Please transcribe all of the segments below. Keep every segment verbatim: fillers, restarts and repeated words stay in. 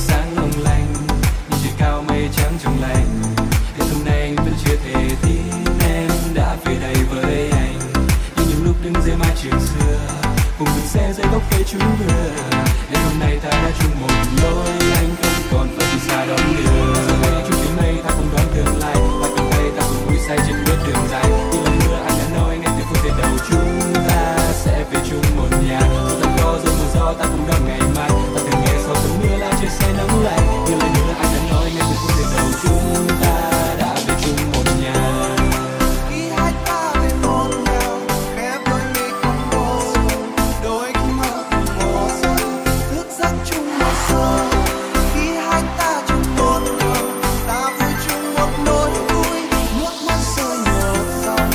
sáng long lanh, nhìn trời cao mây trắng trong lành. Đến hôm nay anh vẫn chưa thể tin em đã về đây với anh. Nhưng những lúc đứng dưới mái trường xưa, cùng mình xe dưới gốc cây trúng mưa. Đến hôm nay ta đã chung một lối, anh không còn phải đi xa đón đưa. Giờ đây chung trên mây ta cùng đón tương lai, và cầm tay ta cùng vui say trên bước đường dài. Như lần nữa anh đã nói ngay từ phút giây đầu chúng ta sẽ về chung một nhà. Dù rằng có gió mưa gió ta cùng đón ngày mai. Ta từng nghe sau cơn mưa là trời sẽ nắng lạnh. Như lần nữa anh đã nói ngay từ phút giây đầu chúng ta đã về chung một nhà. Khi hai ta về một nhà, khép đôi mi cùng một giấc, đôi khi mơ cùng một giấc, thức giấc chung một giờ. Khi hai ta chung một nhà, ta vui chung một nỗi vui, nước mắt rơi một dòng.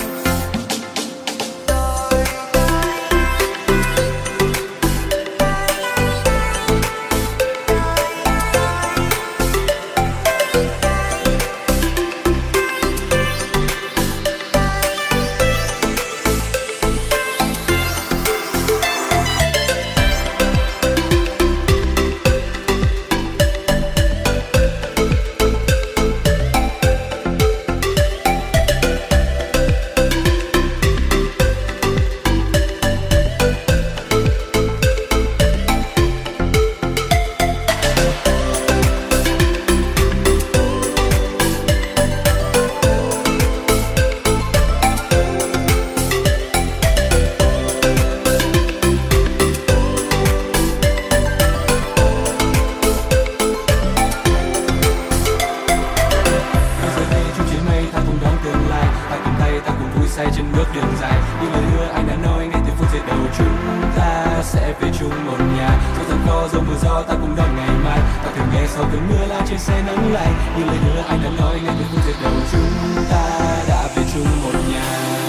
Say trên bước đường dài, như lời hứa anh đã nói ngay từ phút giây đầu chúng ta sẽ về chung một nhà. Dù rằng có gió mưa gió ta cùng đón ngày mai. Ta thường nghe sau cơn mưa là trời sẽ nắng lạnh. Như lời hứa anh đã nói ngay từ phút giây đầu chúng ta đã về chung một nhà.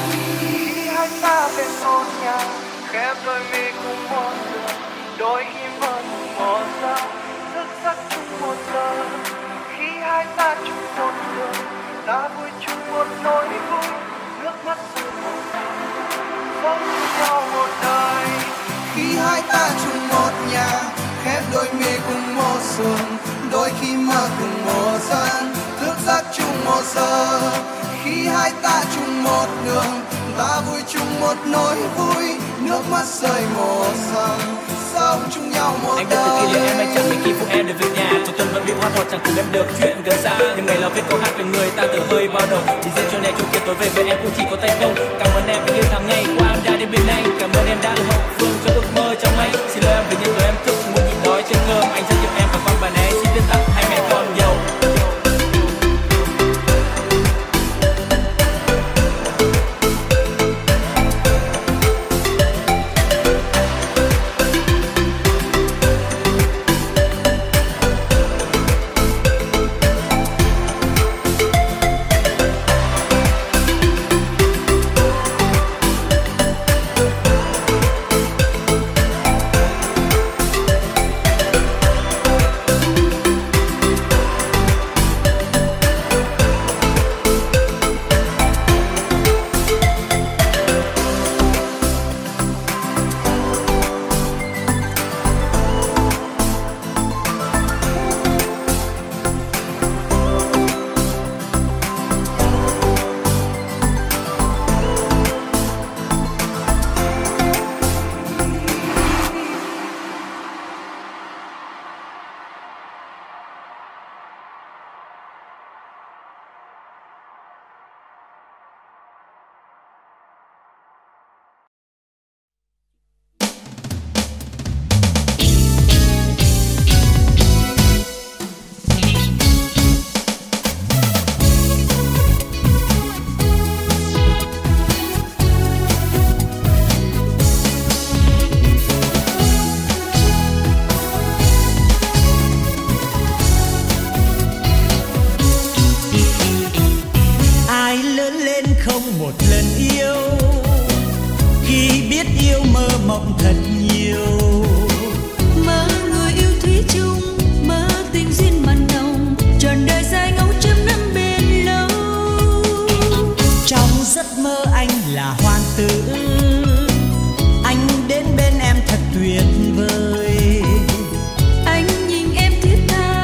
Khi hai ta về một nhà, khép đôi mi cùng một giấc, đôi khi mơ cùng một giấc, thức giấc chung một giờ. Khi hai ta chung một đường, ta vui chung một nỗi vui, nước mắt rơi một dòng, sống nhau một đời. Khi hai ta chung một nhà, khép đôi mi cùng một giường, đôi khi mơ cùng một giấc, thức giấc chung một giờ. Khi hai ta chung một đường, ta vui chung một nỗi vui, nước mắt rơi một dòng, sống chung nhau một anh đời. biết từ khi liền em anh chẳng mấy khi phụ em được về nhà. Tôi tuần vẫn bị hoa một chẳng cùng em được chuyện gần xa. Nhưng ngày lo viết câu hát về người ta từ hơi bao đầu. Chỉ riêng cho này chung kia tối về với em cũng chỉ có tay không. Cảm ơn em vì yêu tháng ngày qua em đã đến bên anh. Cảm ơn em đã hậu phương cho ước mơ trong anh. Xin lỗi em vì những lời em thức muốn nhịn đói trên cơm. Anh rất yêu em và con bà này xin viết tặng hai mẹ con nhiều. mộng thật nhiều. Mơ người yêu thủy chung, mơ tình duyên mặn nồng, trọn đời dài ngóng trăm năm bền lâu. Trong giấc mơ anh là hoàng tử, anh đến bên em thật tuyệt vời. Anh nhìn em thiết tha,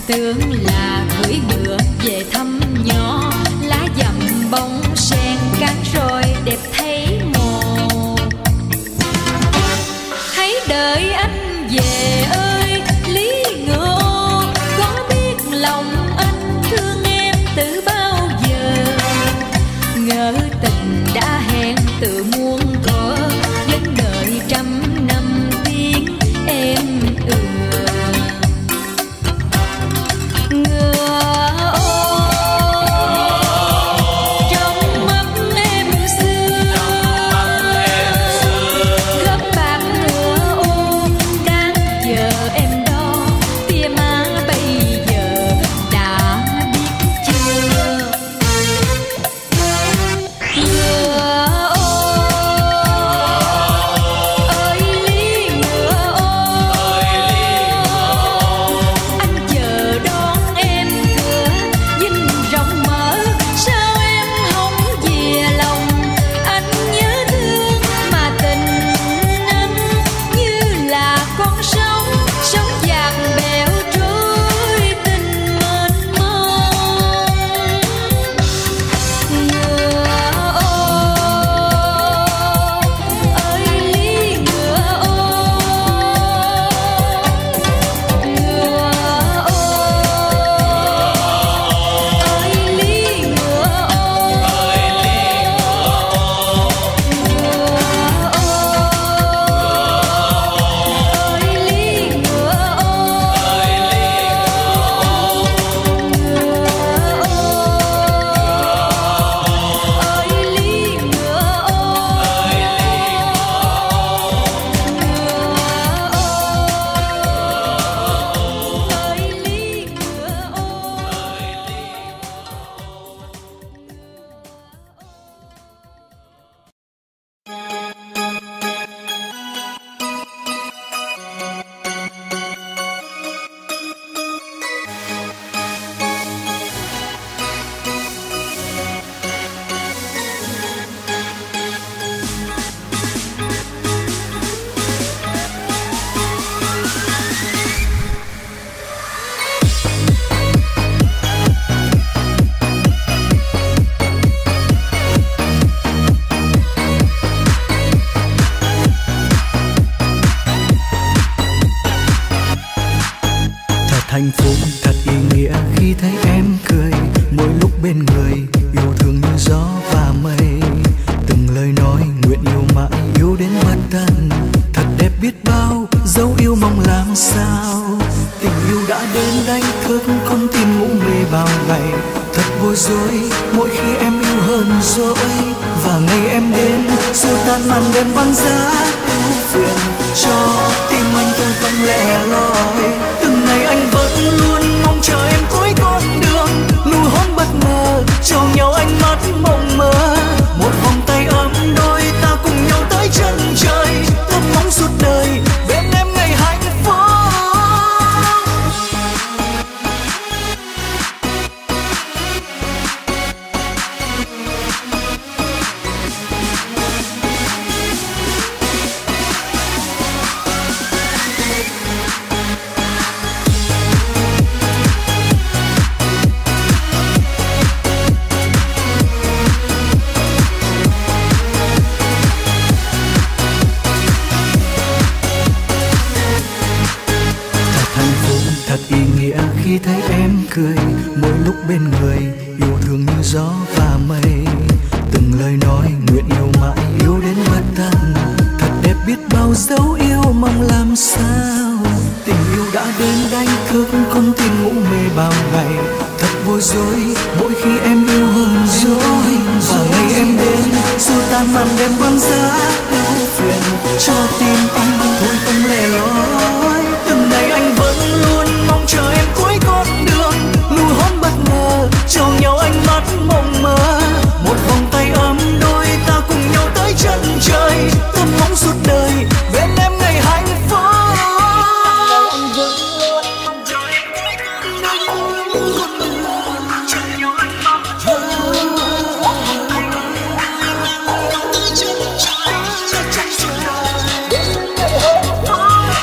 tưởng là cưỡi ngựa về thăm nhỏ, lá dầm bông sen cán rồi đẹp thấy mồ. Hãy đợi anh về ơi Lý Ngựa ô, có biết lòng anh thương em từ bao giờ. Ngỡ tình đã hẹn từ muôn thuở, đến đợi trăm năm tiếng em ưa. Ngựa ô, trong mắt em xưa, gấp bạc ngựa ô đang chờ em đó. Tia má bây giờ đã biết chưa. Ngựa ơi Lý Ngựa ô, anh chờ đón em cửa dinh rộng mở. Sao em không về lòng anh nhớ thương, mà tình anh như là con sóng, sóng dạt bèo trôi tình mênh mông. Ngựa ơi Lý Ngựa ô, Ngựa ơi Lý Ngựa ô, Hạnh phúc thật ý nghĩa khi thấy em cười, mỗi lúc bên người yêu thương như gió và mây. Từng lời nói nguyện yêu mãi, yêu đến bất tận, thật đẹp biết bao, dấu yêu mong làm sao. Tình yêu đã đến đánh thức con tim ngủ mê bao ngày, thật bối rối mỗi khi em yêu hơn dỗi. Và ngày em đến xua tan màn đêm băng giá, ưu phiền cho tim anh không không lẻ loi. Từng ngày anh vẫn luôn mong chờ em cuối con đường, nụ hôn bất ngờ trao nhau ánh mắt mộng mơ. Một vòng tay ấm đôi ta cùng nhau tới chân trời, thấp mong suốt đời bên em ngày hạnh phúc. Thật ý nghĩa khi thấy em cười, mỗi lúc bên người yêu thương như gió và mây. Từng lời nói nguyện yêu mãi, yêu đến bất tận, thật đẹp biết bao dấu yêu mong làm sao. Tình yêu đã đến đánh thức con tim ngủ mê bao ngày, thật bối rối mỗi khi em yêu hơn dối. Và ngày em đến xua tan màn đêm băng giá, ưu phiền cho tim anh thôi không lẻ loi. Từng ngày anh vẫn luôn mong chờ em cuối con đường, nụ hôn bất ngờ trao nhau ánh mắt mộng mơ. Một vòng tay ấm đôi ta cùng nhau tới chân trời, tâm mong suốt đời bên em ngày hạnh phúc. Anh vẫn luôn mong chờ em cuối con đường, trao nhau ánh mắt mộng mơ. Tới chân trời, chân trời bên em ngày hạnh phúc.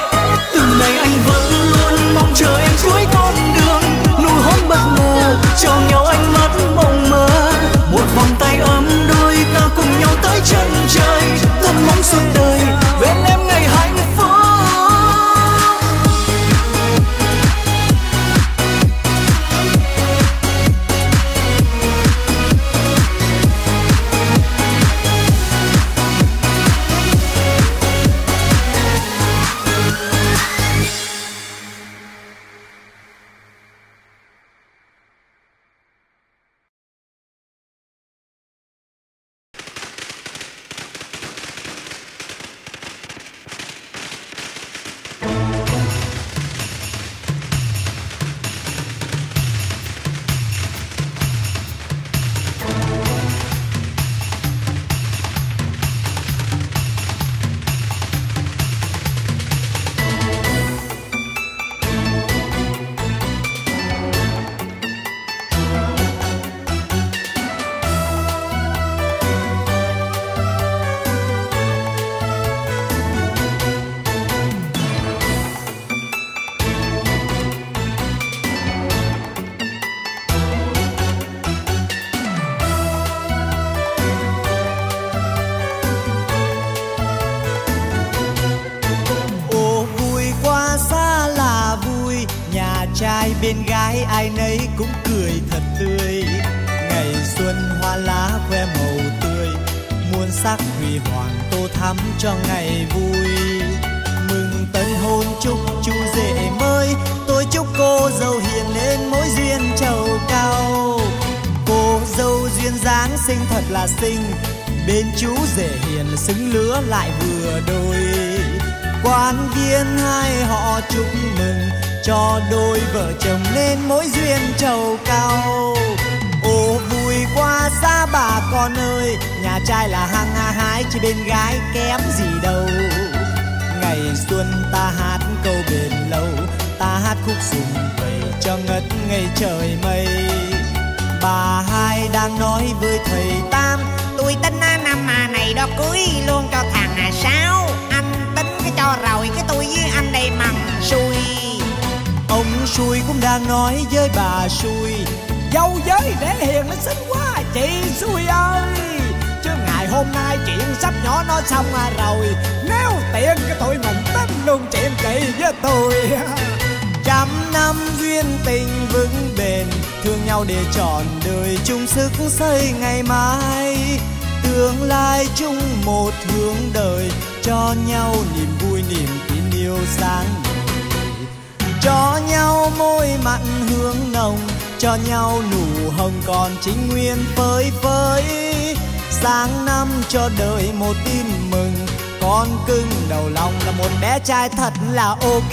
trai bên gái ai nấy cũng cười thật tươi. Ngày xuân hoa lá khoe màu tươi, muôn sắc huy hoàng tô thắm cho ngày vui. Mừng tân hôn chúc chú rể mới, tôi chúc cô dâu hiền nên mối duyên trầu cao. Cô dâu duyên dáng xinh thật là xinh, bên chú rể hiền xứng lứa lại vừa đôi. Quan viên hai họ chúc mừng cho đôi vợ chồng nên mối duyên trầu cao. Ô vui quá xa bà con ơi, nhà trai là hăng ha hái chứ bên gái kém gì đâu. Ngày xuân ta hát câu bền lâu, ta hát khúc sùng vầy cho ngất ngây trời mây. Bà hai đang nói với thầy Tam, tôi tính năm mà này đó cưới luôn cho thằng à Sáu. Anh tính cái cho rồi cái tôi với anh đây mằng xui. Ông xui cũng đang nói với bà xui, dâu với để hiền nó xinh quá chị xui ơi. Chứ ngày hôm nay chuyện sắp nhỏ nó xong à rồi, nếu tiện cái tụi mình tính luôn chuyện chị với tôi. Trăm năm duyên tình vững bền, thương nhau để trọn đời chung sức xây ngày mai. Tương lai chung một hướng đời, cho nhau niềm vui niềm tin yêu sáng ngời. Cho nhau môi mặn hương nồng, cho nhau nụ hồng còn chính nguyên phơi phới. Sáng năm cho đời một tin mừng, con cưng đầu lòng là một bé trai thật là ok.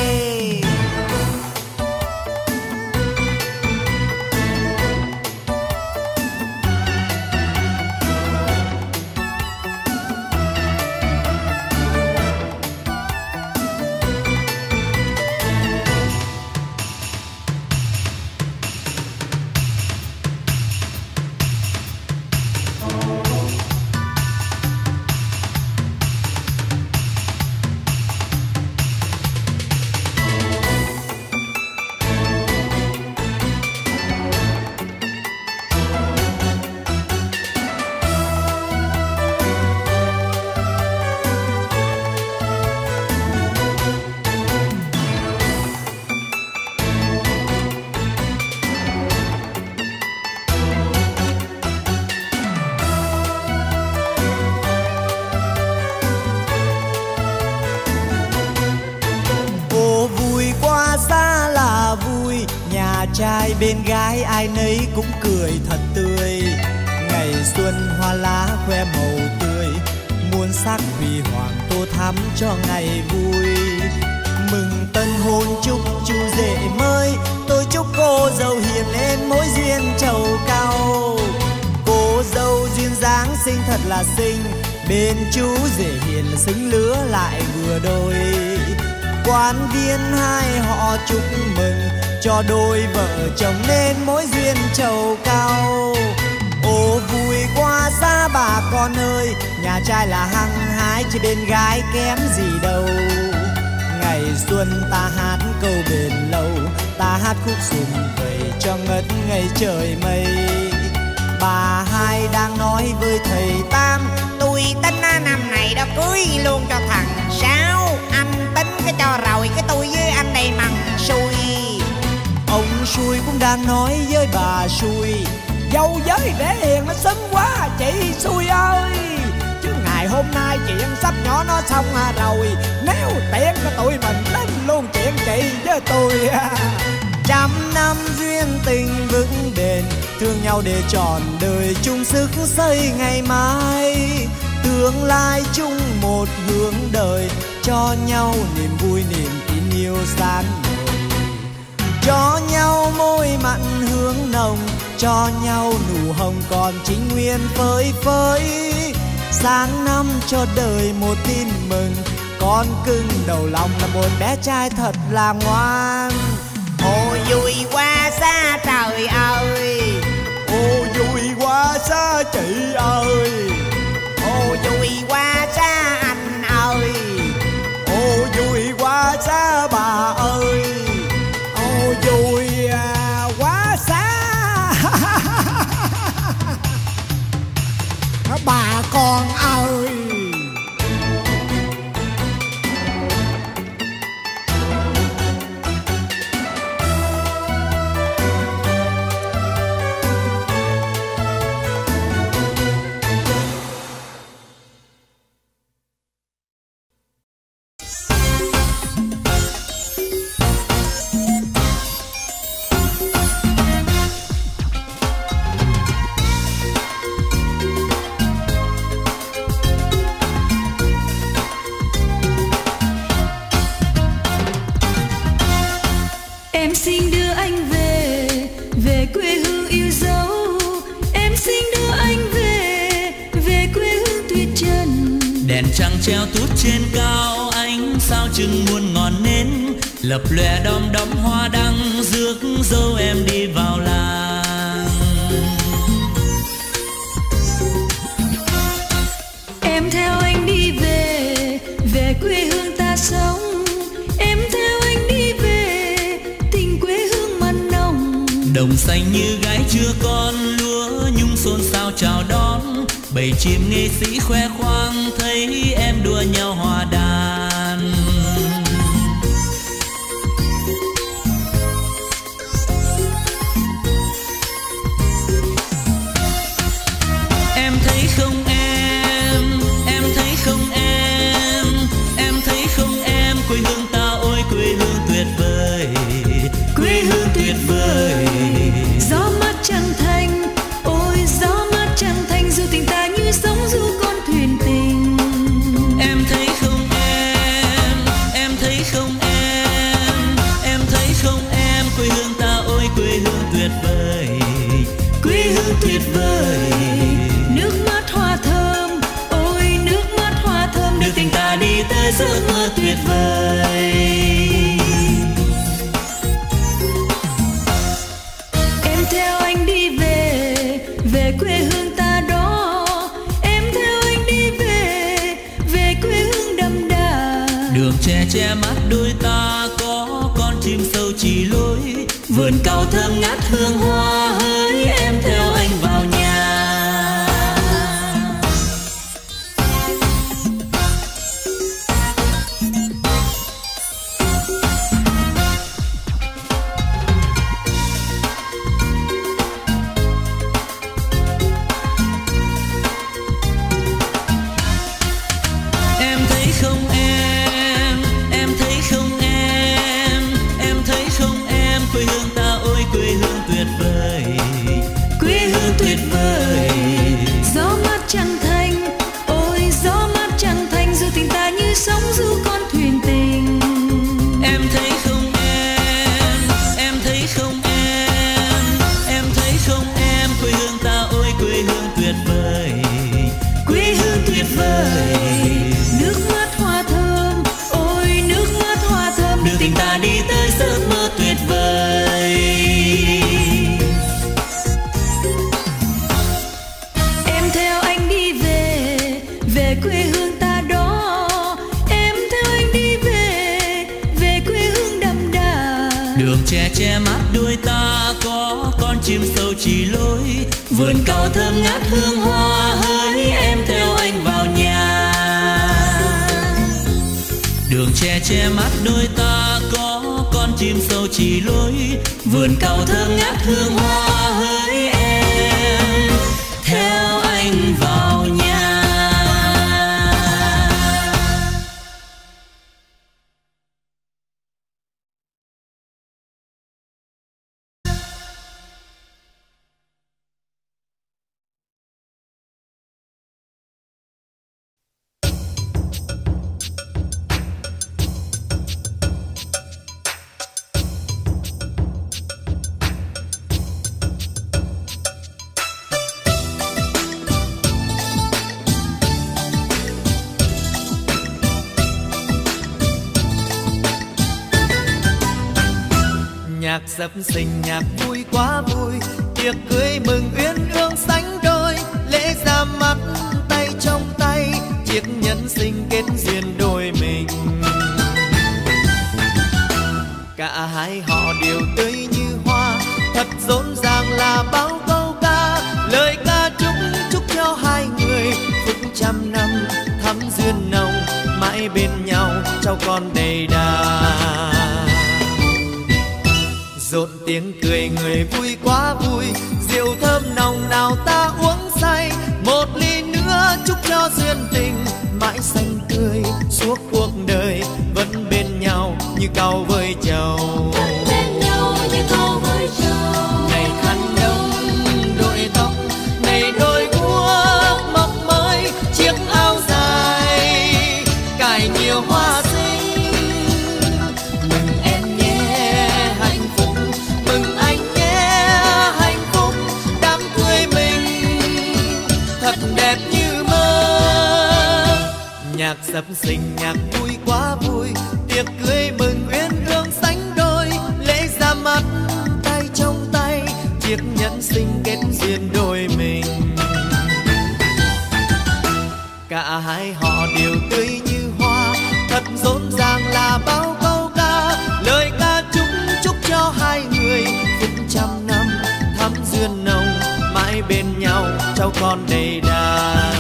Trai bên gái ai nấy cũng cười thật tươi. Ngày xuân hoa lá khoe màu tươi, muôn sắc huy hoàng tô thắm cho ngày vui. Mừng tân hôn chúc chú rể mới, tôi chúc cô dâu hiền nên mối duyên trầu cao. Cô dâu duyên dáng xinh thật là xinh, bên chú rể hiền xứng lứa lại vừa đôi. Quan viên hai họ chúc mừng cho đôi vợ chồng nên mối duyên trầu cao. Ô vui quá xa bà con ơi, nhà trai là hăng hái chứ bên gái kém gì đâu. Ngày xuân ta hát câu bền lâu, ta hát khúc sùng vầy cho ngất ngây trời mây. Bà hai đang nói với thầy Tam, tôi tính năm này đó cưới luôn cho thằng Sáu. Anh tính cái cho rồi cái tôi với anh đây mằng xui. Ông xui cũng đang nói với bà xui, dâu với để hiền nó xinh quá chị xui ơi. Chứ ngày hôm nay chuyện sắp nhỏ nó xong à rồi, nếu tiện cho tụi mình tính luôn chuyện chị với tôi. Trăm năm duyên tình vững bền, thương nhau để trọn đời chung sức xây ngày mai. Tương lai chung một hướng đời, cho nhau niềm vui niềm tin yêu sáng ngời. Cho nhau môi mặn hương nồng, cho nhau nụ hồng còn chính nguyên phơi phới. Sáng năm cho đời một tin mừng, con cưng đầu lòng là một bé trai thật là ngoan. Ôi vui quá xa trời ơi, ô vui quá xa chị ơi, ô vui quá xa anh ơi, ô vui quá xa bà ơi, ô vui quá xa bà con ơi. đèn trăng treo tút trên cao, ánh sao chừng muôn ngọn nến lập lòe đom đóm hoa đăng, rước dâu em đi vào làng. Em theo anh đi về, về quê hương ta sống. Em theo anh đi về, tình quê hương mặn nồng. Đồng xanh như gái chưa con, lúa nhung xôn xao chào đón. Bầy chim nghệ sĩ khoe khoang, thấy em đua nhau hòa đàn. Em thấy không em, em thấy không em, em thấy không em, quê hương ta ôi quê hương tuyệt vời, quê hương tuyệt vời. Gió mát trăng thanh, ôi gió mát trăng thanh, dù tình ta như sóng du con thuyền tình. Em thấy không em, em thấy không em, em thấy không em, quê hương ta ôi quê hương tuyệt vời, quê hương tuyệt vời. Nước mắt hoa thơm, ôi nước mắt hoa thơm, đưa tình ta đi tới giấc mơ tuyệt vời. Em theo anh đi về, về quê hương ta đó. Em theo anh đi về, về quê hương đậm đà. Đường tre che mắt đôi ta, có con chim sâu chỉ lối. Vườn cao thơm ngát hương hoa hỡi, em theo anh vào nhà. Em thấy không em, em thấy không em, em thấy không em, quê hương ta ôi quê hương tuyệt vời, quê hương tuyệt vời. Gió mát trăng thanh, ôi gió mát trăng thanh, dù tình ta như sóng du con thuyền tình. Em thấy không em, em thấy không em, em thấy không em, quê hương ta ôi quê hương tuyệt vời, quê hương tuyệt vời. Nước mắt hoa thơm, ôi nước mắt hoa thơm, đưa tình ta đi tới giấc mơ tuyệt vời. Em theo anh đi về, về quê hương ta đó. Em theo anh đi về, về quê hương đậm đà. Đường tre che mắt đôi ta, có con chim sâu chỉ lối. Vườn cao thơm ngát hương hoa hỡi, em theo anh vào nhà. Đường tre che mắt đôi ta, có con chim sâu chỉ lối. Vườn cao thơm ngát hương hoa hỡi, em theo anh vào nhà. Nhạc dập sinh nhạc vui quá vui, tiệc cưới mừng uyên ương sánh đôi. Lễ ra mắt tay trong tay, chiếc nhẫn sinh kết duyên đôi mình. Cả hai họ đều tươi như hoa, thật rộn ràng là bao câu ca. Lời ca chúc chúc cho hai người phúc trăm năm thắm duyên nồng, mãi bên nhau cháu con đầy đà. Rộn tiếng cười người vui quá vui, rượu thơm nồng nào ta uống say. Một ly nữa chúc cho duyên tình mãi xanh tươi suốt cuộc đời, vẫn bên nhau như cau với trầu. Bên nhau như cau với trầu. Này khăn đông đội tóc, này đôi guốc mọc mới, chiếc áo dài cài nhiều hoa xinh. Mừng em nhé hạnh phúc, mừng anh nhé hạnh phúc, đám cưới mình thật đẹp như mơ. sập sình nhạc vui quá vui, tiệc cưới mừng uyên ương sánh đôi, lễ ra mắt tay trong tay, chiếc nhẫn sinh kết duyên đôi mình. Cả hai họ đều tươi như hoa, thật rộn ràng là bao câu ca, lời ca chúc chúc cho hai người phút trăm năm thắm duyên nồng, mãi bên nhau cháu con đầy đàn.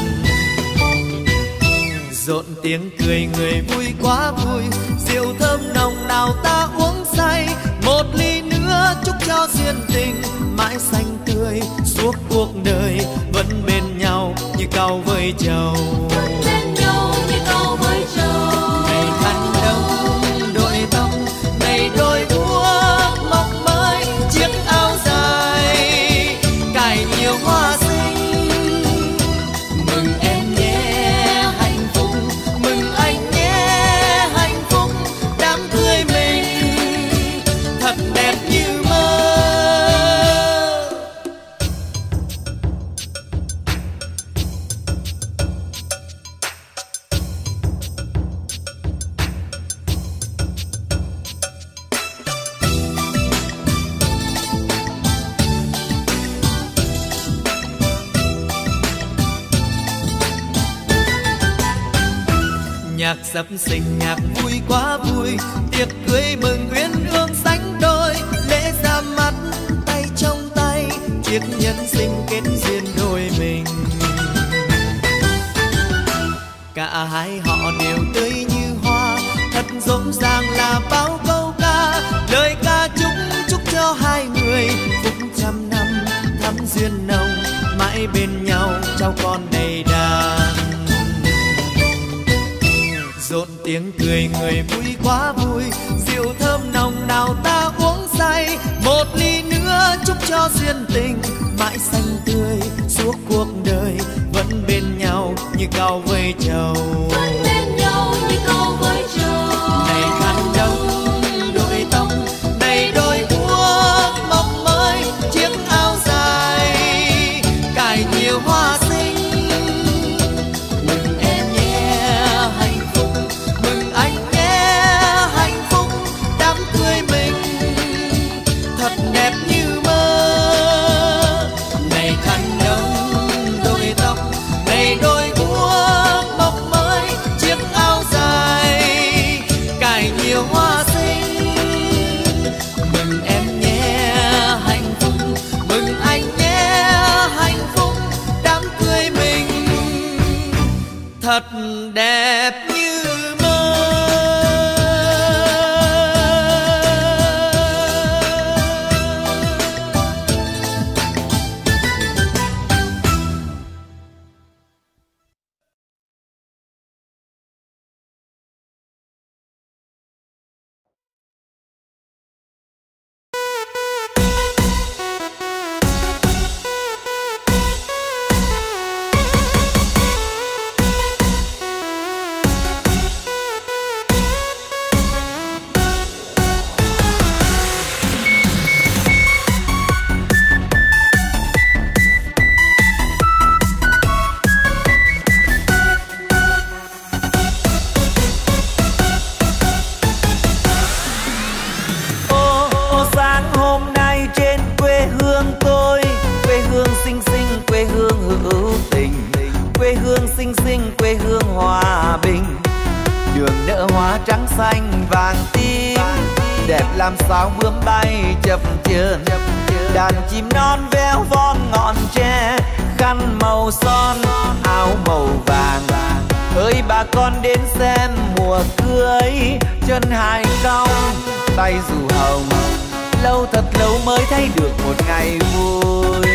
Rộn tiếng cười người vui quá vui, rượu thơm nồng nào ta uống say, một ly nữa chúc cho duyên tình mãi xanh tươi suốt cuộc đời, vẫn bên nhau như cau với trầu. Vẫn bên nhau như cau với trầu. Ngày khăn đông đội tóc, ngày đôi đuốc mong mới chiếc áo dài cài nhiều hoa xinh. Mừng em nhé hạnh phúc, mừng anh nhé hạnh phúc, đám cưới mình thật đẹp như mơ. Nhạc sập sình nhạc vui quá vui, tiệc cưới mừng uyên ương sánh đôi, lễ ra mắt tay trong tay, chiếc nhẫn sinh kết duyên đôi mình. Cả hai họ đều tươi như hoa, thật rộn ràng là bao câu ca, lời ca chúc chúc cho hai người phúc trăm năm thắm duyên nồng, mãi bên nhau cháu con đầy đàn. Rộn tiếng cười người vui quá vui, rượu thơm nồng nào ta uống say, một ly nữa chúc cho duyên tình mãi xanh tươi suốt cuộc đời, vẫn bên nhau như cau với trầu. Vẫn bên nhau như cau với trầu. Này khăn đông đội tóc, này đôi đuốc mong mới chiếc áo dài cài nhiều hoa xinh. Mừng em nhé hạnh phúc, mừng anh nhé hạnh phúc, đám cưới mình thật đẹp như mơ. Này khăn đông đôi tóc, này đôi đuốc mong mới chiếc áo dài cài nhiều hoa xinh. Mừng em nhé hạnh phúc, mừng anh nhé hạnh phúc, đám cưới mình thật đẹp như mơ. Xinh xinh quê hương hòa bình, đường nở hoa trắng xanh vàng tím, đẹp làm sao bướm bay chập chờn, đàn chim non véo von ngọn tre, khăn màu son áo màu vàng. Ơi bà con đến xem mùa cưới, chân hài cong tay dù hồng, lâu thật lâu mới thấy được một ngày vui.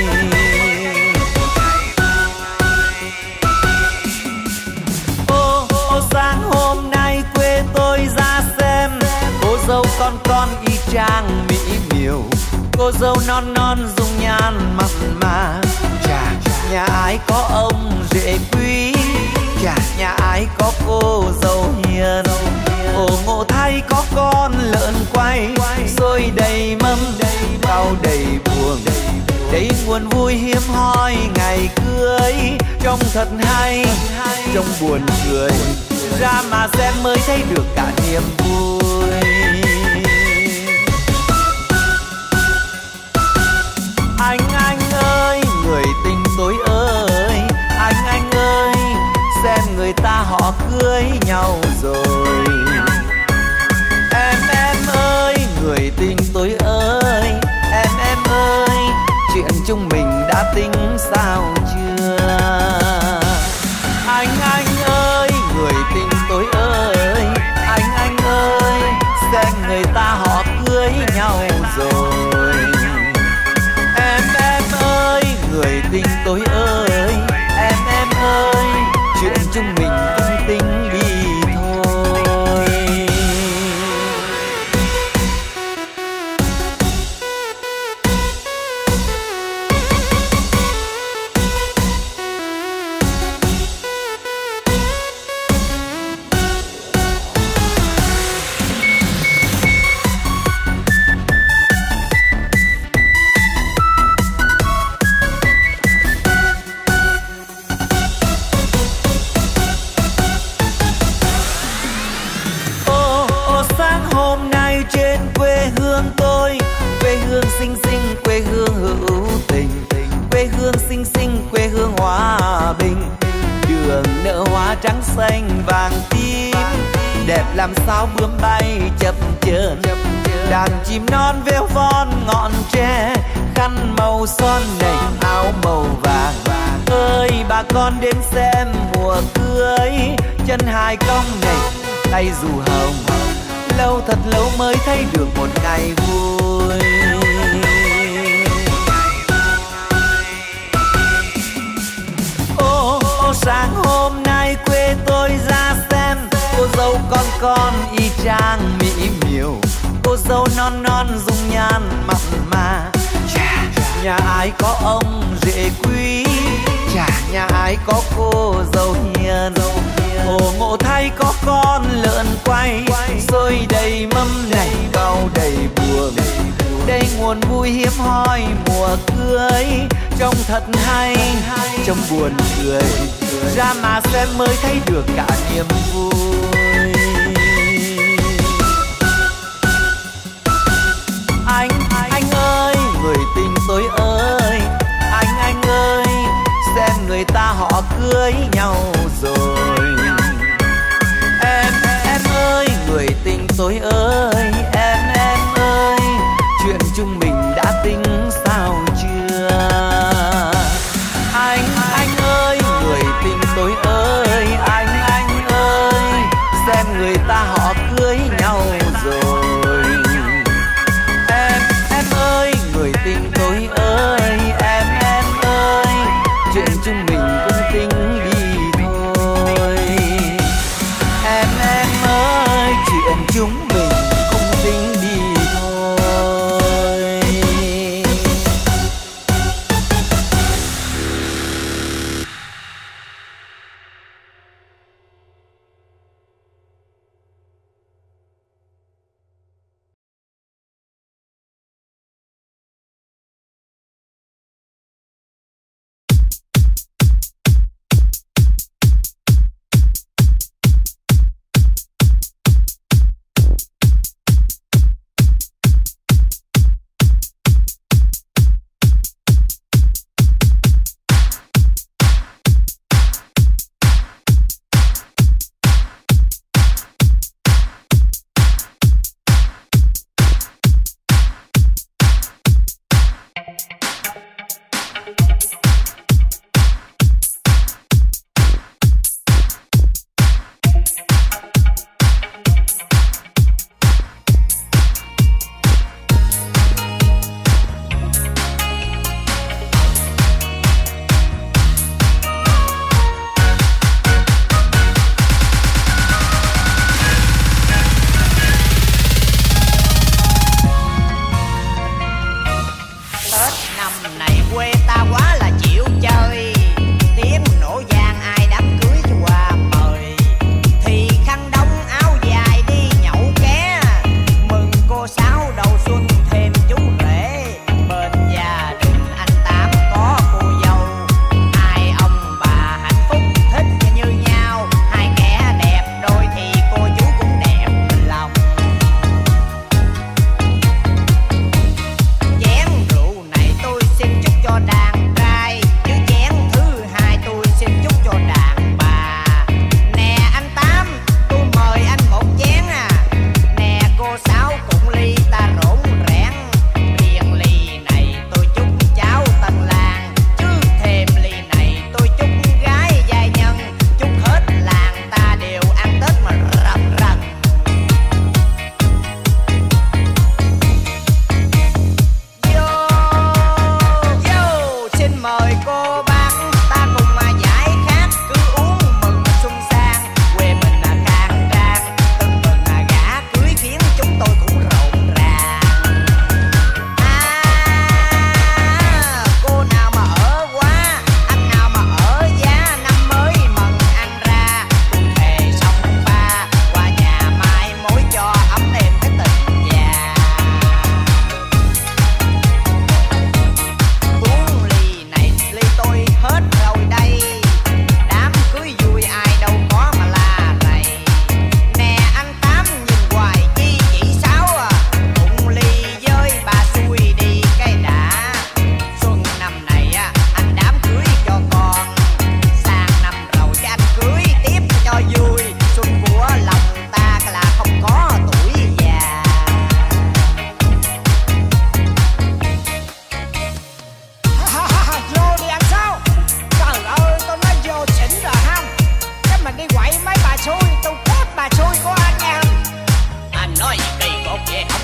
Sáng hôm nay quê tôi ra xem, cô dâu con con y chang mỹ miều, cô dâu non non dung nhan mặn mà. Chà nhà ai có ông rể quý, chà nhà ai có cô dâu hiền, ồ ngộ thay có con lợn quay, xôi đầy mâm rau đầy buồng, đấy nguồn vui hiếm hoi ngày cưới, trông thật hay, trông buồn cười, ra mà xem mới thấy được cả niềm vui. Anh anh ơi, người tình tôi ơi, anh anh ơi, xem người ta họ cưới nhau rồi. Em em ơi, người tình tôi ơi, em em ơi, chuyện chúng mình đã tính sao chưa? Anh anh ơi, người tình tôi ơi, anh anh ơi, xem người ta họ cưới nhau rồi. Em em ơi, người tình tôi ơi, em em ơi, chuyện chúng mình cũng tính đi thôi. Xinh xinh quê hương hữu tình, quê hương xinh xinh quê hương hòa bình. Đường nở hoa trắng xanh vàng tím, đẹp làm sao bướm bay chập chờn. Đàn chim non véo von ngọn tre, khăn màu son này áo màu vàng. Ơi bà con đến xem mùa cưới, chân hai cong này tay dù hồng. Lâu thật lâu mới thấy được một ngày vui. Ô, ô sáng hôm nay quê tôi ra xem, cô dâu con con y chang mỹ miều. Cô dâu non non dung nhan mặn mà. Chà, nhà ai có ông rể quý, chả nhà ai có cô dâu hiền. Hồ ngộ thay có con lợn quay, xôi đầy mâm này cao đầy buồm. Đây nguồn vui hiếm hoi mùa cưới, trông thật hay, trông buồn cười, ra mà xem mới thấy được cả niềm vui. Anh, anh ơi, người tình tôi ơi, anh, anh ơi, xem người ta họ cưới nhau rồi. Em, em ơi, người tình tôi ơi, em, em ơi, chuyện chúng mình đã tính sao chưa? Anh, anh ơi, người tình tôi ơi, anh, anh ơi, xem người ta họ cưới nhau rồi. Em, em ơi, người tình tôi ơi, em, em ơi, chuyện chúng mình cũng tính đi thôi. Em, em ơi, chuyện chúng mình cũng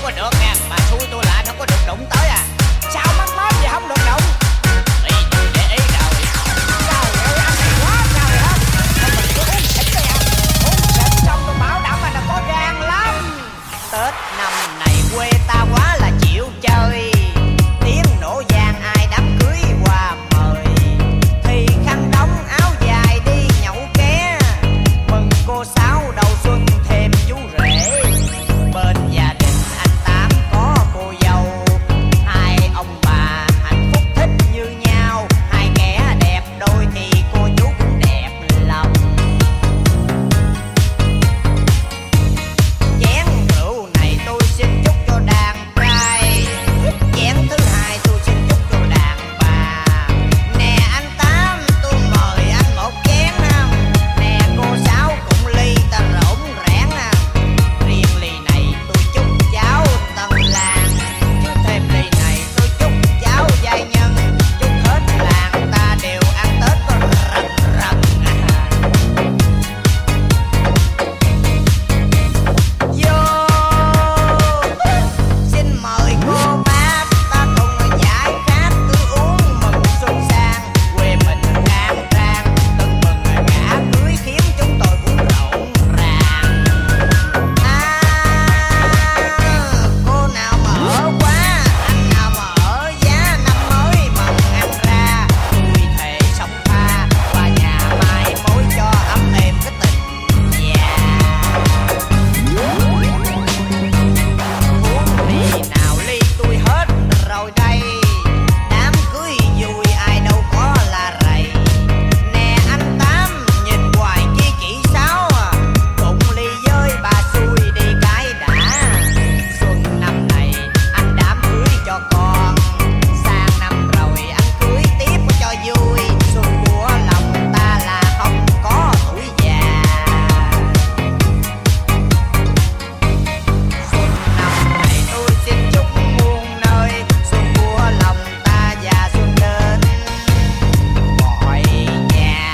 có được nha. Mà xui tôi là anh không có được đụng tới à. Sao mắc mát gì không được đụng? Thì tôi để ý rồi. Trời ơi anh này quá trời hết. Mà mình cứ uống xịt đi anh. Uống xịt xong tôi bảo đảm là nó có gan lắm. Tết năm này quê ta quá là chịu chơi. Tiếng nổ vang ai đám cưới qua mời. Thì khăn đóng áo dài đi nhậu ké. Mừng cô Sáu đầu xuân thêm chú rể. Bên gia đình anh Tám có cô dâu. Hai ông bà hạnh phúc thích như nhau. Hai kẻ đẹp đôi thì cô chú cũng đẹp lòng. Chén rượu này tôi xin chúc cho đàn trai. Chén thứ hai tôi xin chúc cho đàn bà. Nè anh Tám tôi mời anh một chén. Nè cô Sáu cũng ly ta rỗng rẽn. Riêng ly này tôi chúc cháu Tân Lan. Chứ thêm ly này tôi chúc cháu giai nhân. Chúc hết làng ta đều ăn Tết có rần rần. Vô xin mời cô bác ta cùng giải khát cứ uống mừng xuân sang. Quê mình khang trang từng mừng gả cưới khiến chúng tôi cũng rộn ràng. À cô nào mà ở quá, anh nào mà ở giá năm mới mừng ăn ra. Tôi thề sống tha qua nhà mai mối cho ấm êm cái tình nhà. Uống ly nào ly tôi hết rồi đây. Đám cưới vui ai đâu có là rầy. Nè anh Tám nhìn hoài chi chỉ Sáu. Cùng ly với bà xui đi cái đã. Xuân năm này anh đám cưới cho con. Sang năm rồi anh cưới tiếp cho vui. Xuân của lòng ta là không có tuổi già. Xuân năm này tôi xin chúc muôn nơi. Xuân của lòng ta và xuân đến mọi nhà.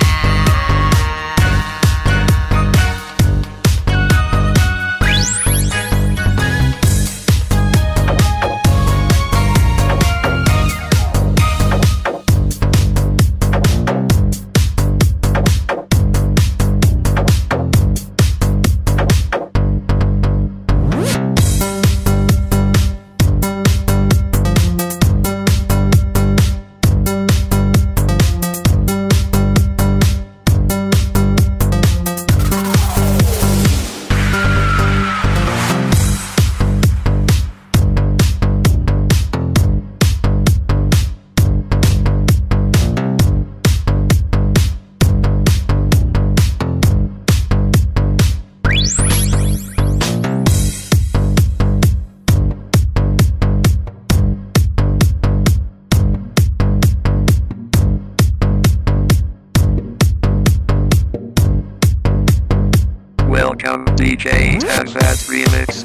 Welcome D J Tazaz Remix.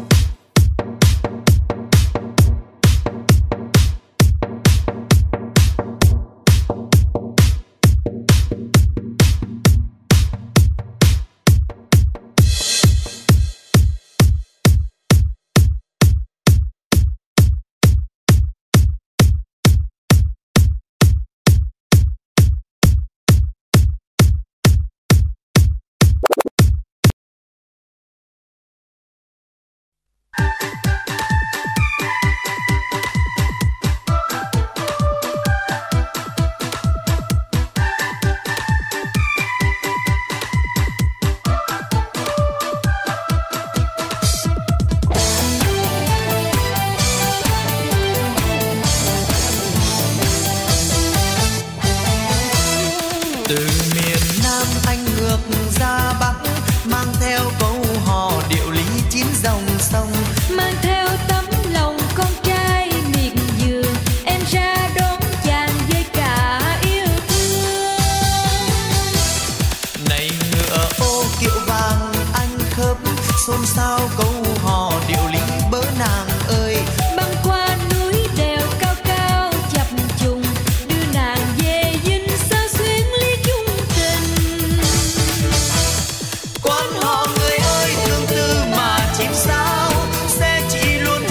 Từ miền Nam anh ngược ra Bắc, mang theo câu hò điệu lý chín dòng sông, mang theo tấm lòng con trai miệt vườn. Em ra đón chàng với cả yêu thương. này ngựa ô kiệu vàng anh khớp, xôn xao câu hò điệu lý bớ nàng ơi. Băng qua núi đèo cao cao chập trùng, đưa nàng về dinh sao xuyến ly chung tình. Quan họ người ơi thương tư mà chim sao, sẽ chỉ luôn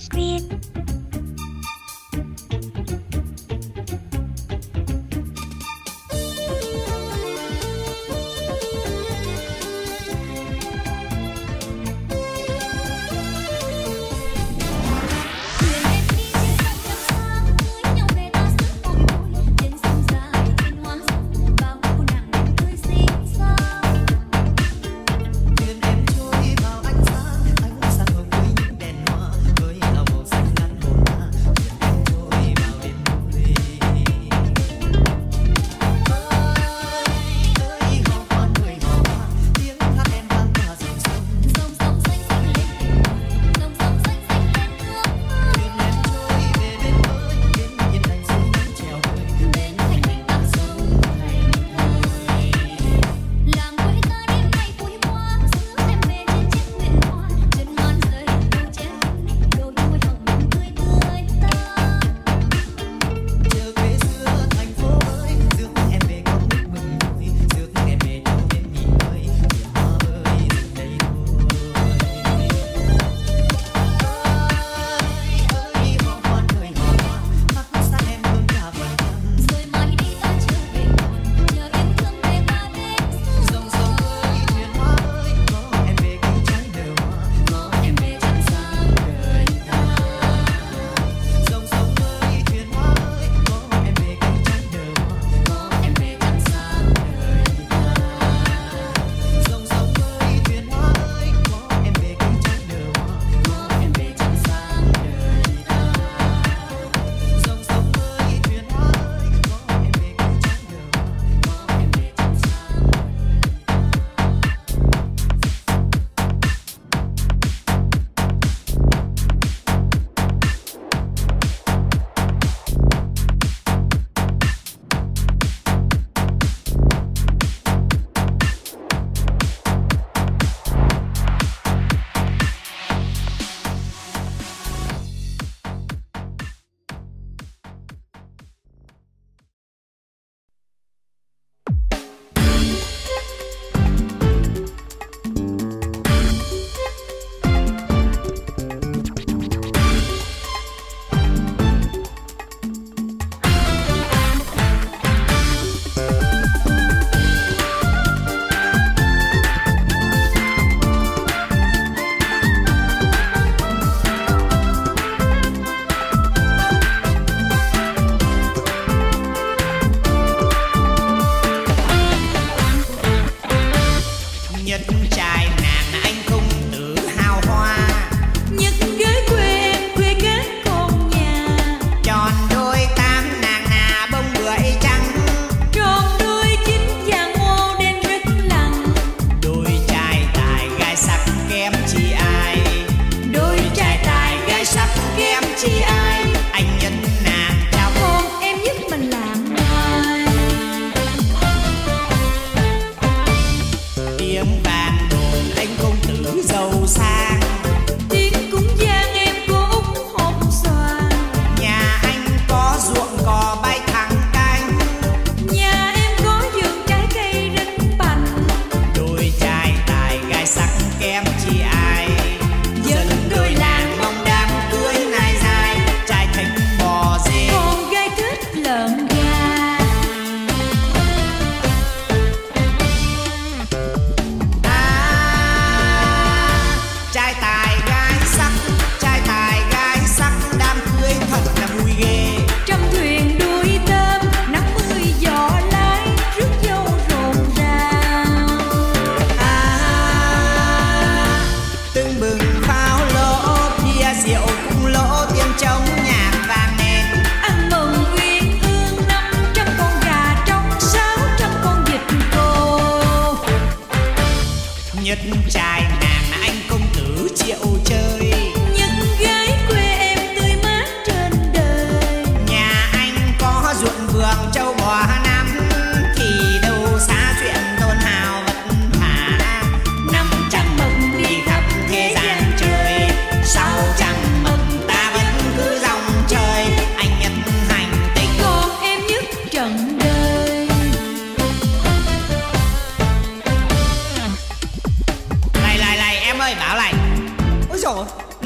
Squid.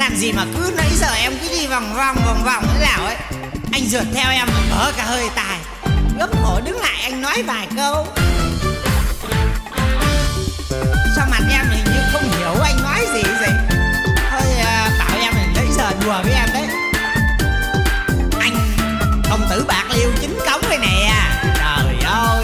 Làm gì mà cứ nãy giờ em cứ đi vòng vòng vòng vòng thế nào ấy. Anh rượt theo em mà mở cả hơi tài. Gấp cổ đứng lại anh nói vài câu. Sao mặt em hình như không hiểu anh nói gì vậy. Thôi à, bảo em là nãy giờ đùa với em đấy. Anh công tử bạc liêu chính cống đây nè. Trời ơi.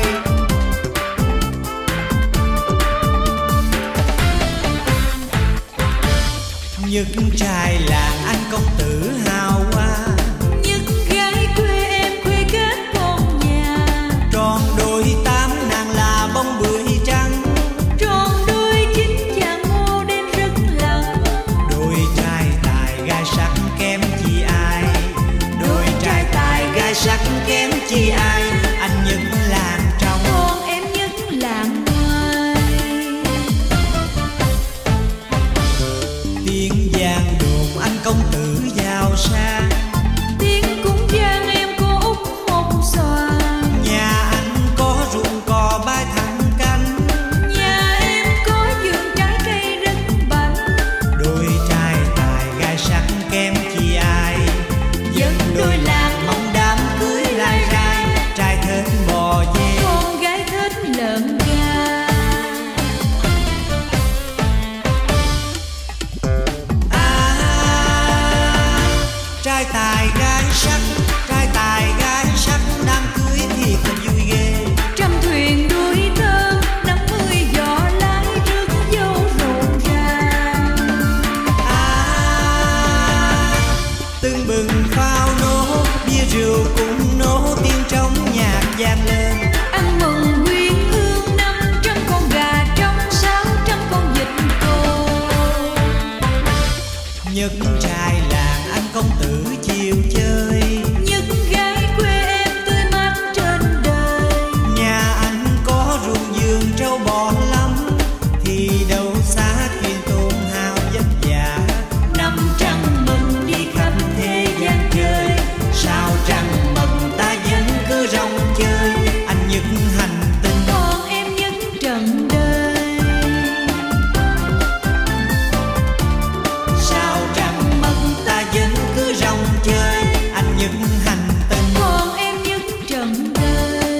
Những trai làng anh công tử hào hoa. Những gái quê em quê các con nhà. Tròn đôi tám nàng là bông bưởi trắng. Tròn đôi chín chàng ngô đen rất lặng. Đôi trai tài gái sắc kém chi ai. Đôi trai tài gái sắc kém chi ai. Anh những làng trong, còn em những làng ngoài. tiếng giang đồn anh công tử giàu sang. Tiếng cũng vang em có út một xoàn. Nhà anh có ruộng cò bãi thẳng cánh. Nhà em có vườn trái cây rất bảnh. Đôi trai tài gái sắc kém chi ai. Dân đôi làng mong đám cưới lai rai. Trai thết bò dê, con gái thích lợn gà. à, trai tài gái sắc, trai tài gái sắc. Đám cưới thiệt là vui ghê. Trăm thuyền đuôi thơ, năm mươi giỏ lái rước dâu rộn ràng. à, Tưng bừng pháo nổ, bia rượu cùng nổ. Tiếng trong nhạc vang lên. Ăn mừng quyến hương năm trăm con gà trong sáu trăm con vịt cô. Nhất trai làng anh công tử chiều chơi. Những gái quê em tươi mát trên đời. Nhà anh có ruộng vườn trâu bò lắm. Thì đâu xa thuyền tôn hào vất vả. Năm trăng mừng đi khắp thế gian chơi. Sao trăng mừng ta vẫn cứ rong chơi. Anh những hành tinh, Còn em những trần đời. sao trăng mừng ta vẫn cứ rong chơi. Anh những hành tinh, Còn em những trần đời.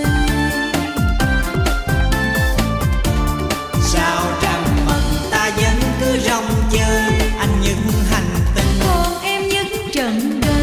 sao trăng mừng ta vẫn cứ rong chơi. Anh những hành tinh. Còn em những trần đời.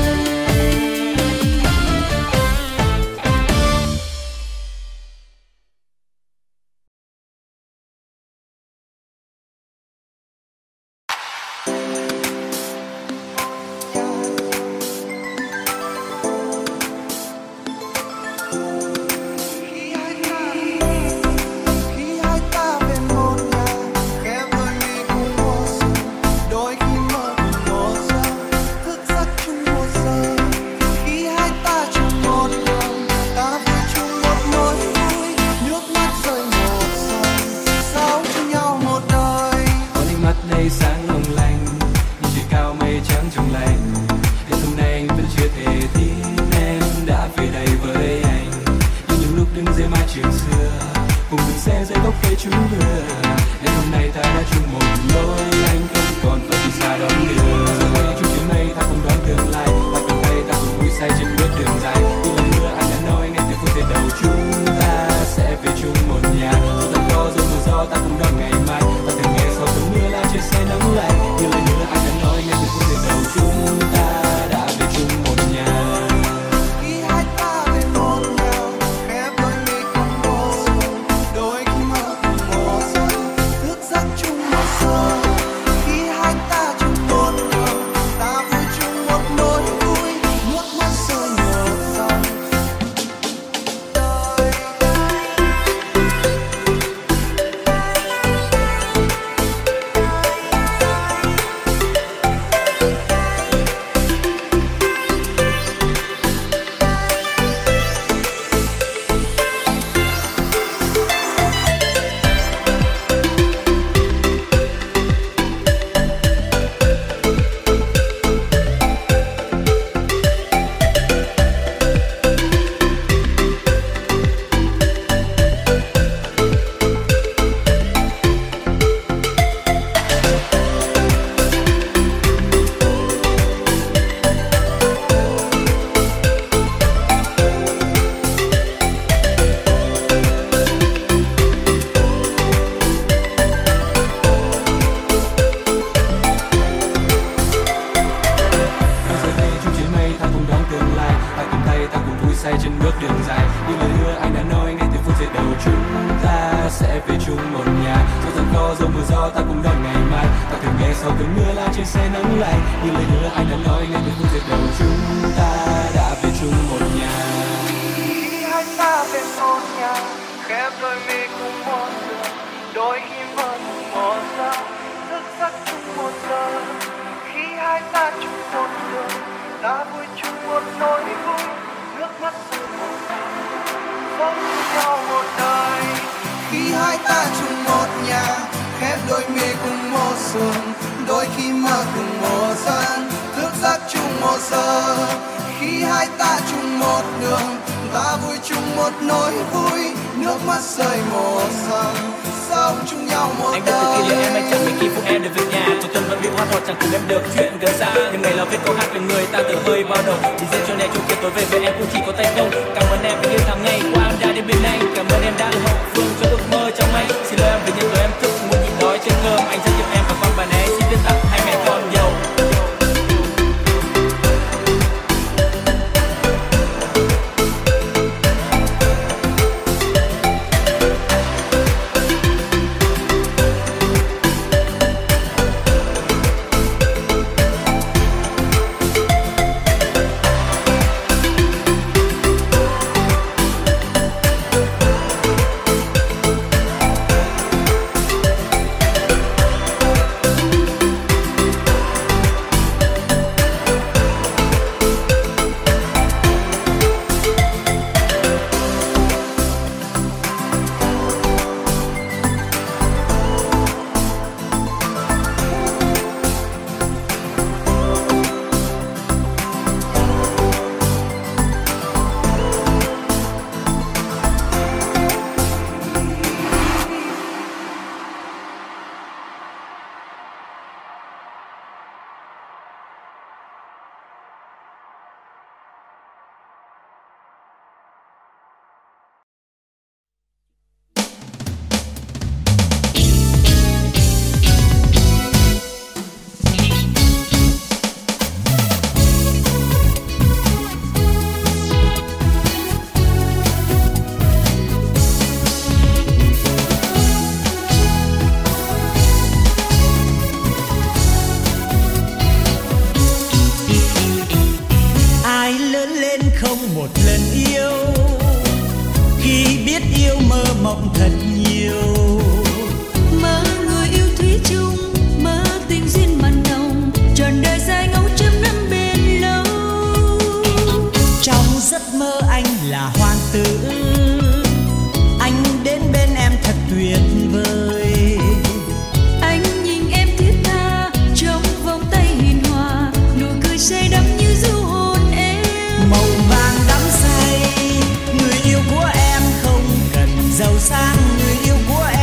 Khi hai ta về một nhà, khẽ vơi mi cùng mùa xuân. Đôi khi mơ cùng một giờ, thức giấc chung một giờ. Khi hai ta chung một lòng, ta vui chung một nỗi vui. Nước mắt rơi một dòng, sống chung nhau một đời. Con ánh mắt đây sáng long lanh, nhìn trời cao mây trắng trong lành. Đến hôm nay anh vẫn chưa thể tin em đã về đây với anh. Nhưng những lúc đứng dưới mái trường xưa, cùng từng xe dưới gốc cây chú mưa. Đến hôm nay ta đã chung một lối, anh không còn phải đi xa đón đưa. Giờ đây chung chuyến mây ta cùng đón tương lai, ta cầm tay ta cùng vui say trên bước đường dài. Như lần nữa anh đã nói ngay từ phút giây đầu chúng ta sẽ về chung một nhà. Dù ta có dù mưa gió ta cùng đón ngày mai. Ta từng nghe sau cơn mưa là trên xe nắng lạnh. Như lần nữa anh đã nói ngay từ phút giây đầu chúng ta đã về chung một nhà. Khi hai ta về một nhà, khẽ vơi mi cùng mùa xuân. Đôi khi mơ cùng mùa xuân, say trên bước đường dài. Như lời hứa anh đã nói ngay từ phút giây đầu chúng ta sẽ về chung một nhà. Dẫu rằng có dẫu mưa gió ta cùng đón ngày mai. Ta thường nghe sau cơn mưa là trên xe nắng lạnh. Như lời hứa anh đã nói ngay từ phút giây đầu chúng ta đã về chung một nhà. Khi hai ta về một nhà, khép đôi mi cùng một giường, đôi khi mơ cùng một giờ, thức giấc chung một giờ. Khi hai ta chung một đường, ta vui chung một nỗi vui, nước mắt rơi một dòng, sống nhau một đời. Khi hai ta chung một nhà, khép đôi mi cùng một giường, đôi khi mơ cùng một giờ, thức giấc chung một giờ. Khi hai ta chung một đường, ta vui chung một nỗi vui, nước mắt rơi một dòng, sống chung nhau một anh đời. Anh biết từ khi em anh chẳng mấy khi phụ em được về nhà. Tuổi xuân vẫn bị hoa thọt chẳng cùng em được chuyện gần xa. Nhưng ngày nào viết câu hát về người ta từ hơi bao đầu. Chỉ riêng cho nên chung kia tối về với em cũng chỉ có tay không. Cảm ơn em vì yêu tháng ngày qua em đã đến bên anh. Cảm ơn em đã là hậu phương cho ước mơ trong anh. Xin lỗi em vì những lời em thức muốn nhịn đói trên cơm. Anh sẽ giúp em và con bà này xin viết tặng hai mẹ con giàu. Giàu sang người yêu của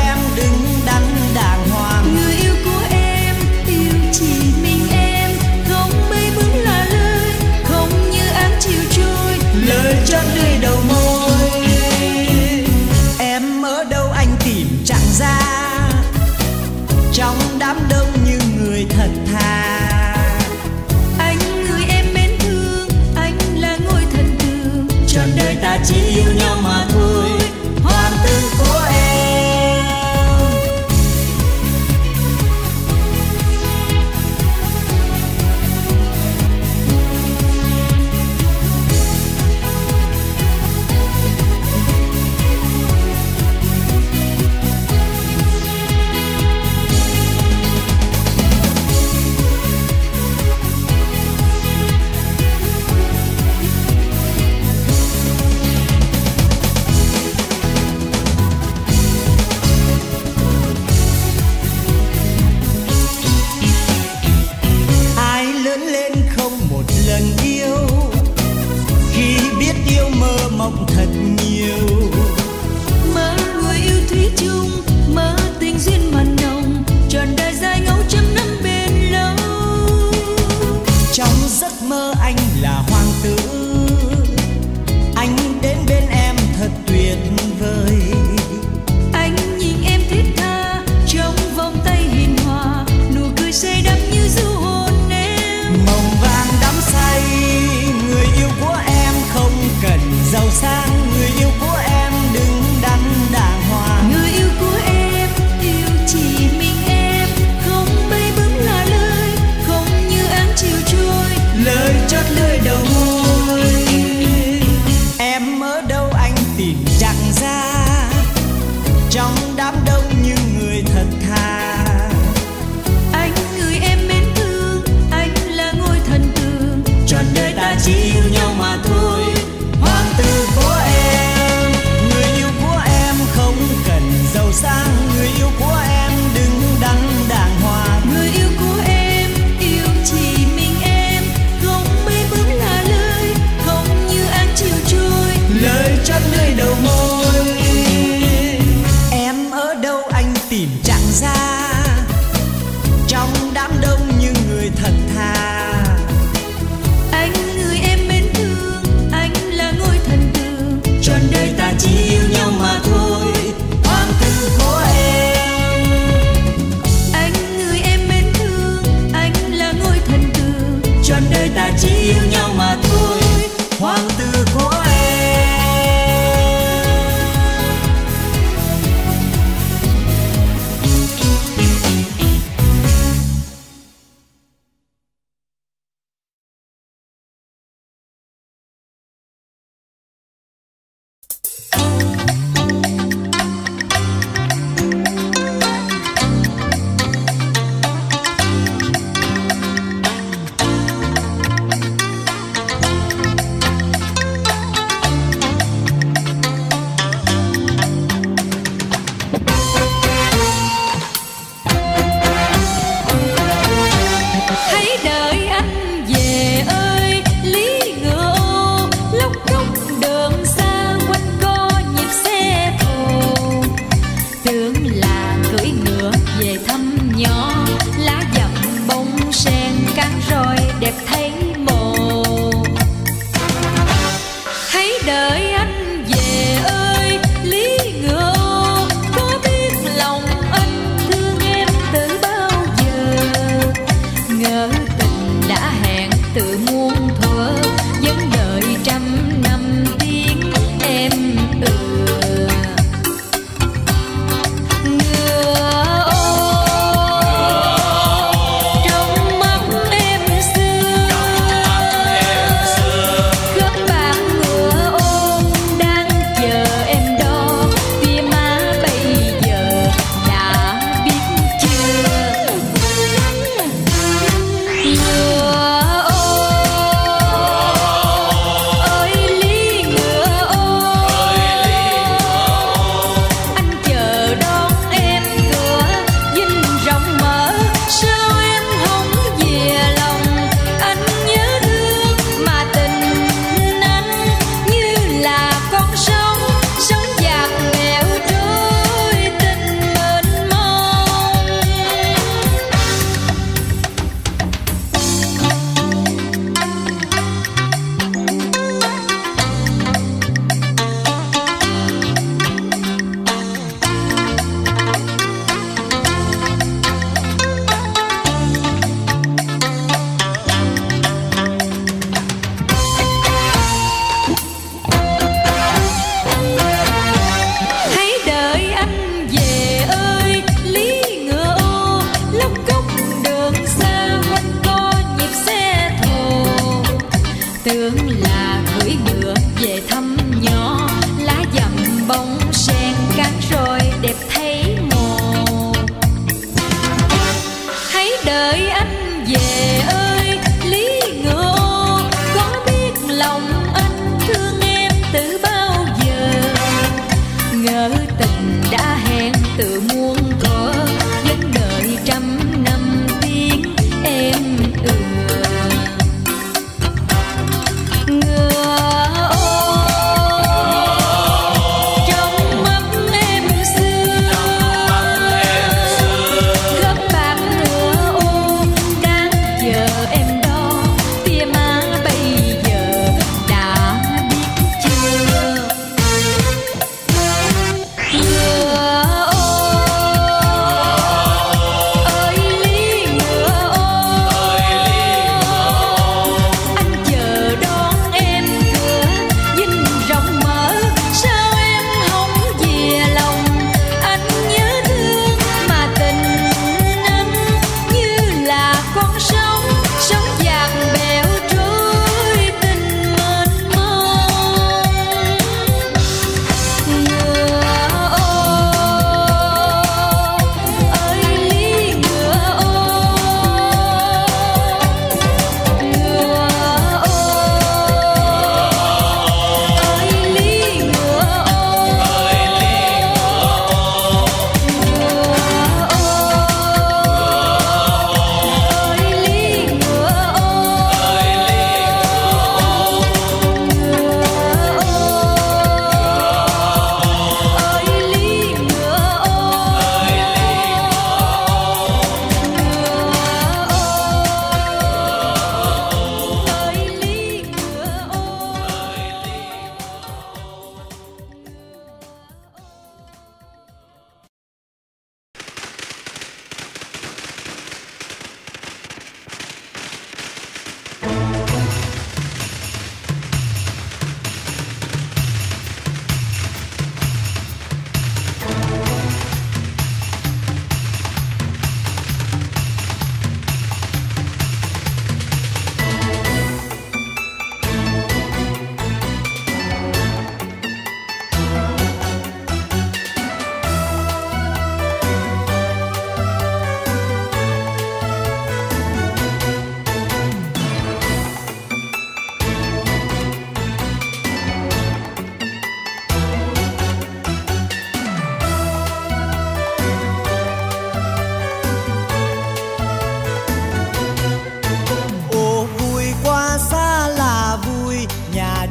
trọn đời ta chỉ yêu nhau mà thôi. Hoàng tử của tự mua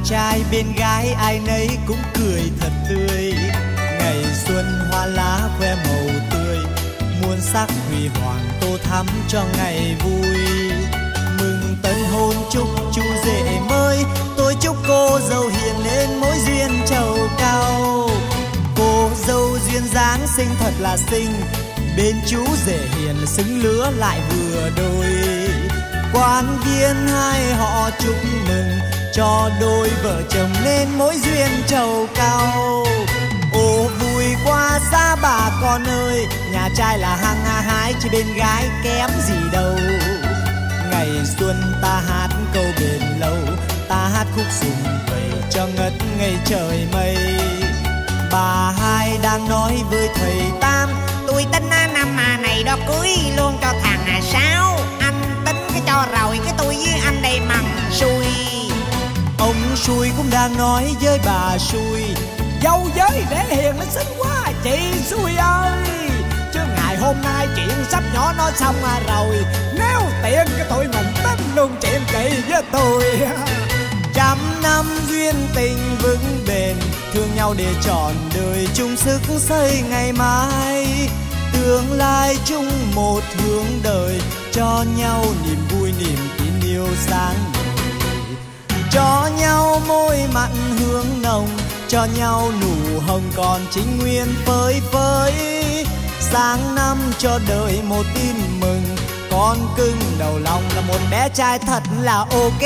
trai bên gái ai nấy cũng cười thật tươi. Ngày xuân hoa lá khoe màu tươi, muôn sắc huy hoàng tô thắm cho ngày vui. Mừng tân hôn chúc chú rể mới, tôi chúc cô dâu hiền nên mối duyên trầu cao. Cô dâu duyên dáng xinh thật là xinh, bên chú rể hiền xứng lứa lại vừa đôi. Quan viên hai họ chúc mừng cho đôi vợ chồng nên mối duyên trầu cao. Ồ vui quá xa bà con ơi, nhà trai là hăng ha hái chứ bên gái kém gì đâu. Ngày xuân ta hát câu bền lâu, ta hát khúc sùng vầy cho ngất ngây trời mây. Bà hai đang nói với thầy Tam, tôi tính năm mà này đó cưới luôn cho thằng à Sáu. Anh tính cái cho rồi cái tôi với anh đây mằng xui. Ông xui cũng đang nói với bà xui, dâu với để hiền nó xinh quá chị xui ơi. Chứ ngày hôm nay chuyện sắp nhỏ nó xong à rồi, nếu tiện cái tụi mình tính luôn chuyện chị với tôi. Trăm năm duyên tình vững bền, thương nhau để trọn đời chung sức xây ngày mai. Tương lai chung một hướng đời, cho nhau niềm vui niềm tin yêu sáng ngời. Cho nhau môi mặn hương nồng, cho nhau nụ hồng còn chính nguyên phơi phới. Sáng năm cho đời một tin mừng, con cưng đầu lòng là một bé trai thật là ok.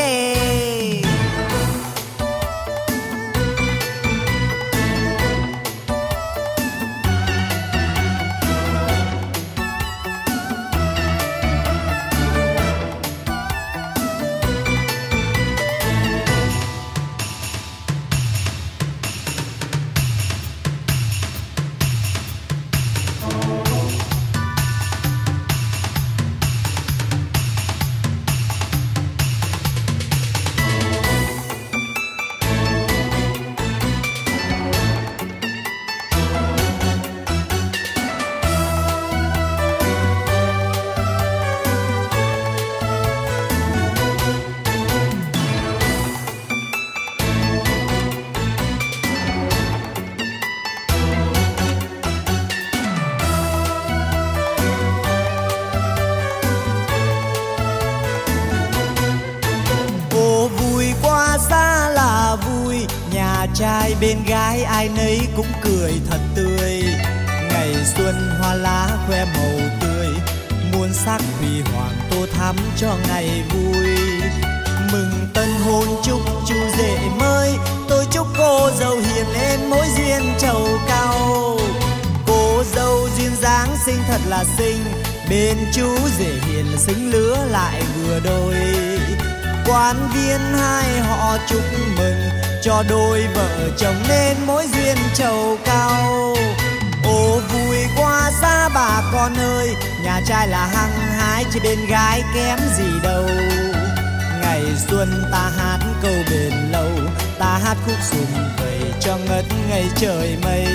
Trai bên gái ai nấy cũng cười thật tươi. Ngày xuân hoa lá khoe màu tươi, muôn sắc huy hoàng tô thắm cho ngày vui. Mừng tân hôn chúc chú rể mới, tôi chúc cô dâu hiền lên mối duyên trầu cao. Cô dâu duyên dáng xinh thật là xinh, bên chú rể hiền xứng lứa lại vừa đôi. Quan viên hai họ chúc mừng cho đôi vợ chồng nên mối duyên trầu cao. Ồ vui quá xa bà con ơi, nhà trai là hăng hái chứ bên gái kém gì đâu. Ngày xuân ta hát câu bền lâu, ta hát khúc sùng vầy cho ngất ngây trời mây.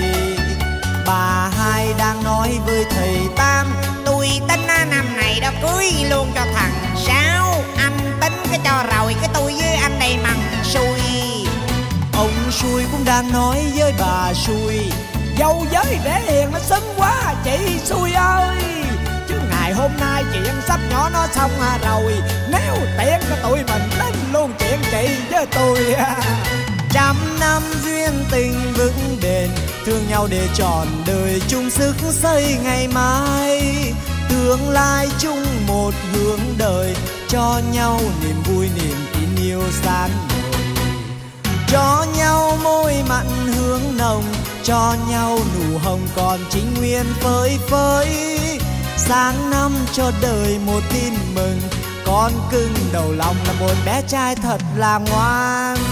Bà hai đang nói với thầy Tam, tôi tính năm này đó cưới luôn cho thằng Sáu. Anh tính cái cho rồi cái tôi với anh đây mằng xui. Ông xui cũng đang nói với bà xui, dâu với để hiền nó xinh quá chị xui ơi. Chứ ngày hôm nay chuyện sắp nhỏ nó xong à rồi, nếu tiện cái tụi mình tính luôn chuyện chị với tôi. Trăm năm duyên tình vững bền, thương nhau để trọn đời chung sức xây ngày mai. Tương lai chung một hướng đời, cho nhau niềm vui niềm tin yêu sáng ngời. Cho nhau môi mặn hương nồng, cho nhau nụ hồng còn chính nguyên phơi phới. Sáng năm cho đời một tin mừng, con cưng đầu lòng là một bé trai thật là ngoan.